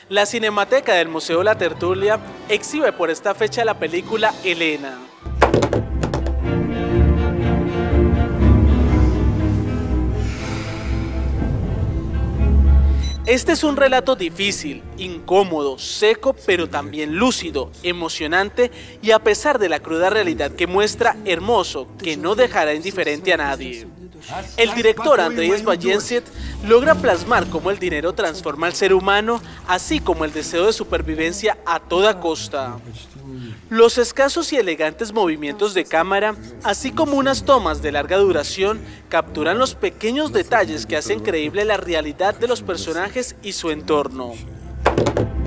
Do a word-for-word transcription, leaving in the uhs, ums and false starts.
La Cinemateca del Museo La Tertulia exhibe por esta fecha la película Elena. Este es un relato difícil, incómodo, seco, pero también lúcido, emocionante y a pesar de la cruda realidad que muestra, hermoso, que no dejará indiferente a nadie. El director Andrzej Swajenszyn logra plasmar cómo el dinero transforma al ser humano, así como el deseo de supervivencia a toda costa. Los escasos y elegantes movimientos de cámara, así como unas tomas de larga duración, capturan los pequeños detalles que hacen creíble la realidad de los personajes y su entorno.